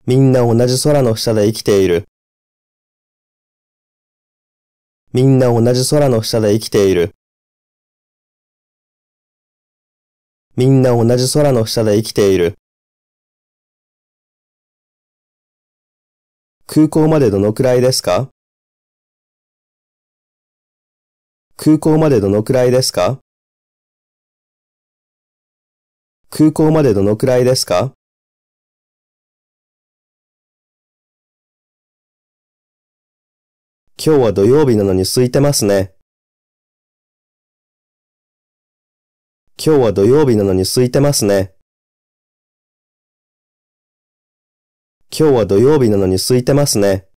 みんな同じ空の下で生きている。みんな同じ空の下で生きている。みんな同じ空の下で生きている。空港までどのくらいですか？空港までどのくらいですか？空港までどのくらいですか？今日は土曜日なのに空いてますね。今日は土曜日なのに空いてますね。今日は土曜日なのに空いてますね。